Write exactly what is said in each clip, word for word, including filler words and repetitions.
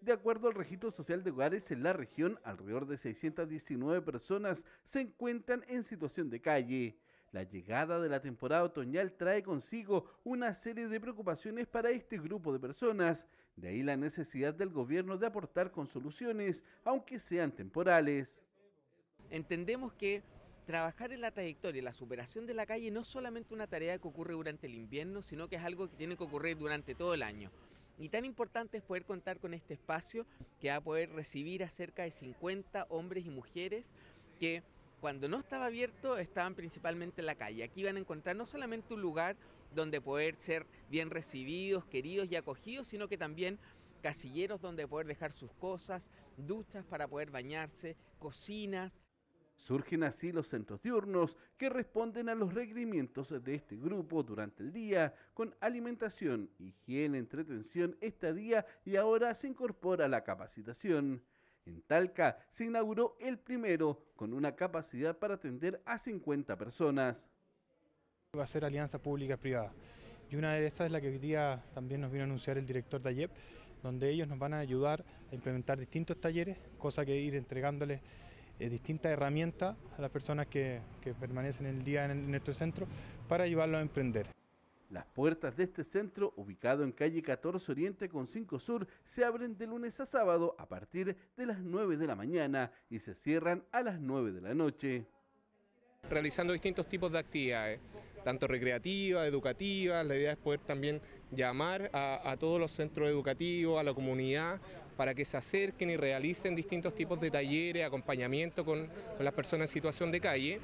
De acuerdo al registro social de hogares en la región, alrededor de seiscientas diecinueve personas se encuentran en situación de calle. La llegada de la temporada otoñal trae consigo una serie de preocupaciones para este grupo de personas, de ahí la necesidad del gobierno de aportar con soluciones, aunque sean temporales. Entendemos que trabajar en la trayectoria, la superación de la calle no es solamente una tarea que ocurre durante el invierno, sino que es algo que tiene que ocurrir durante todo el año. Y tan importante es poder contar con este espacio que va a poder recibir a cerca de cincuenta hombres y mujeres que cuando no estaba abierto estaban principalmente en la calle. Aquí van a encontrar no solamente un lugar donde poder ser bien recibidos, queridos y acogidos, sino que también casilleros donde poder dejar sus cosas, duchas para poder bañarse, cocinas. Surgen así los centros diurnos que responden a los requerimientos de este grupo durante el día con alimentación, higiene, entretención, estadía y ahora se incorpora la capacitación. En Talca se inauguró el primero con una capacidad para atender a cincuenta personas. Va a ser alianza pública-privada y una de esas es la que hoy día también nos vino a anunciar el director de A Y E P, donde ellos nos van a ayudar a implementar distintos talleres, cosa que ir entregándoles eh, distintas herramientas a las personas que, que permanecen el día en, el, en nuestro centro para ayudarlos a emprender. Las puertas de este centro, ubicado en calle catorce Oriente con cinco Sur, se abren de lunes a sábado a partir de las nueve de la mañana y se cierran a las nueve de la noche. Realizando distintos tipos de actividades, tanto recreativas, educativas. La idea es poder también llamar a, a todos los centros educativos, a la comunidad, para que se acerquen y realicen distintos tipos de talleres, acompañamiento con, con las personas en situación de calle.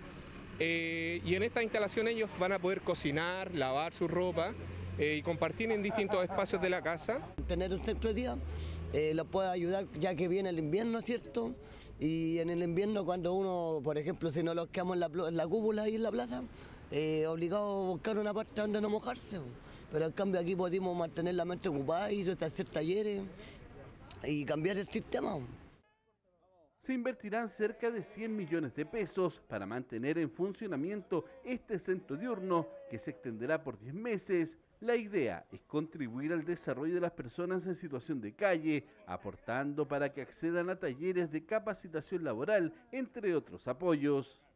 Eh, y en esta instalación ellos van a poder cocinar, lavar su ropa eh, y compartir en distintos espacios de la casa. Tener un centro de día eh, los puede ayudar ya que viene el invierno, ¿cierto? Y en el invierno cuando uno, por ejemplo, si no los quedamos en la, en la cúpula y en la plaza, eh, obligado a buscar una parte donde no mojarse. Pero en cambio aquí podemos mantener la mente ocupada y hacer talleres y cambiar el sistema. Se invertirán cerca de cien millones de pesos para mantener en funcionamiento este centro diurno que se extenderá por diez meses. La idea es contribuir al desarrollo de las personas en situación de calle, aportando para que accedan a talleres de capacitación laboral, entre otros apoyos.